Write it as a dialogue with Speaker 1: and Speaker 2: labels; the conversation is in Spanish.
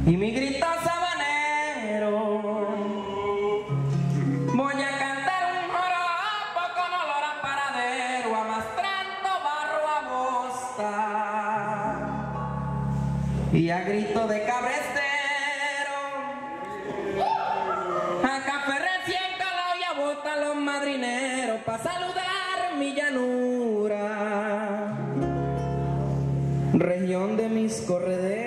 Speaker 1: y mi grito sabanero. Voy a cantar un joropo con olor a paradero, amastrando barro a bosta y a grito de cabrestero. A café recién calado y a bota los madrineros pa' saludar mi llanura, región de mis correderos.